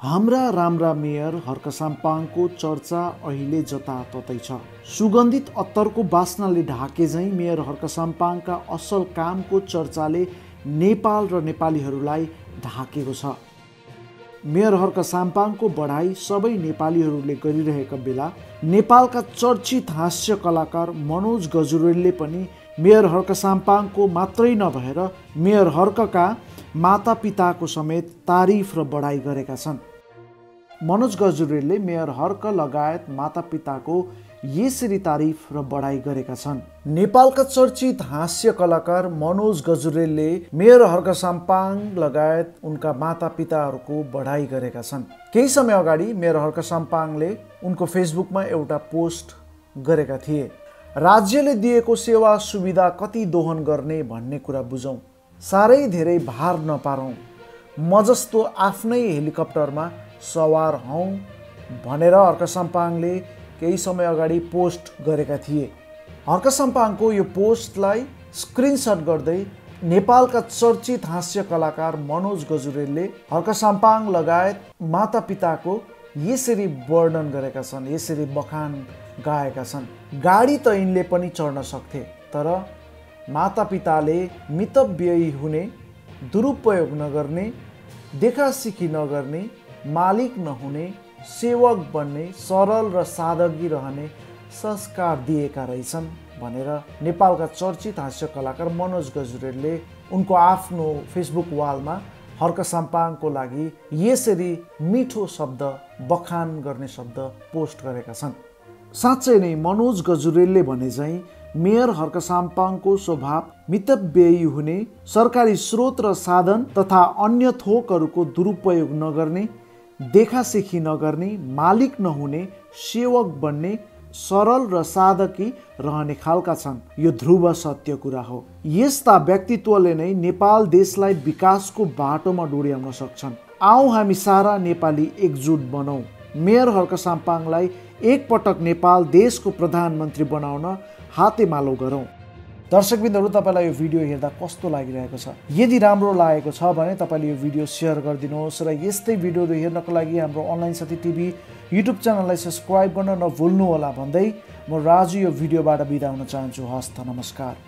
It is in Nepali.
हाम्रा राम्रा मेयर हर्क साम्पाङको चर्चा अहिले जताततै छ। सुगन्धित अत्तरको बास्नाले ढाके झैँ मेयर हर्क साम्पाङका असल कामको चर्चाले नेपाल र नेपालीहरूलाई ढाकेको छ। मेयर हर्क साम्पाङको बढाई सबै नेपालीहरूले गरिरहेका बेला नेपालका चर्चित हास्य कलाकार मनोज गजुरेलले पनि मेयर हर्क साम्पाङको मात्रै नभएर मेयर हर्कका मातापिताको समेत तारिफ र बढाई गरेका छन्। मनोज गजुरेलले मेयर हर्क लगायत मातापिताको यसरी तारिफ र बढाई गरेका छन्। नेपालका चर्चित हास्य कलाकार मनोज गजुरेलले मेयर हर्क साम्पाङ लगायत उनका मातापिताहरूको बढाई गरेका छन्। केही समय अगाडि मेयर हर्क साम्पाङले उनको फेसबुकमा एउटा पोस्ट गरेका थिए। राज्यले दिएको सेवा सुविधा कति दोहन गर्ने भन्ने कुरा बुझौँ, साह्रै धेरै भार नपारौँ, म जस्तो आफ्नै हेलिकप्टरमा सवार हौँ भनेर हर्क साम्पाङले केही समय अगाडि पोस्ट गरेका थिए। हर्क साम्पाङको यो पोस्टलाई स्क्रिनसट गर्दै नेपालका चर्चित हास्य कलाकार मनोज गजुरेलले हर्क साम्पाङ लगायत मातापिताको यसरी वर्णन गरेका छन्, यसरी बखान गाएका छन्। गाडी त यिनले पनि चढ्न सक्थे, तर मातापिताले मितव्ययी हुने, दुरुपयोग नगर्ने, देखासिखी नगर्ने, मालिक नहुने, सेवक बन्ने, सरल र सादगी रहने संस्कार दिएका रहेछन् भनेर नेपालका चर्चित हास्य कलाकार मनोज गजुरेलले उनको आफ्नो फेसबुक वालमा हर्क साम्पाङको लागि यसरी मिठो शब्द, बखान गर्ने शब्द पोस्ट गरेका छन्। साँच्चै नै मनोज गजुरेलले भने चाहिँ मेयर हर्क साम्पाङको स्वभाव मितव्ययी हुने, सरकारी स्रोत र साधन तथा अन्य थोकहरूको दुरुपयोग नगर्ने, देखासेखी नगर्ने, मालिक नहुने, सेवक बन्ने, सरल र सादगी रहने खालका छन्। यो ध्रुव सत्य कुरा हो। यस्ता व्यक्तित्वले नै नेपाल देशलाई विकासको बाटोमा डोर्याउन सक्छन्। आऊ हामी सारा नेपाली एकजुट बनौँ, मेयर हर्क साम्पाङलाई एकपटक नेपाल देशको प्रधानमन्त्री बनाउन हातेमालो गरौँ। दर्शकबिन्दहरू, तपाईँलाई यो भिडियो हेर्दा कस्तो लागिरहेको छ? यदि राम्रो लागेको छ भने तपाईँले यो भिडियो सेयर गरिदिनुहोस् र यस्तै भिडियोहरू हेर्नको लागि हाम्रो अनलाइन साथी टिभी युट्युब च्यानललाई सब्सक्राइब गर्न नभुल्नुहोला भन्दै म राजु यो भिडियोबाट बिदा हुन चाहन्छु। हस्त नमस्कार।